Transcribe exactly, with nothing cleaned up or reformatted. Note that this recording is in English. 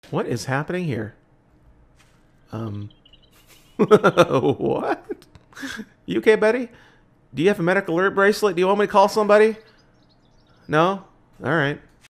What is happening here? Um. What? You okay, Betty? Do you have a medical alert bracelet? Do you want me to call somebody? No? Alright.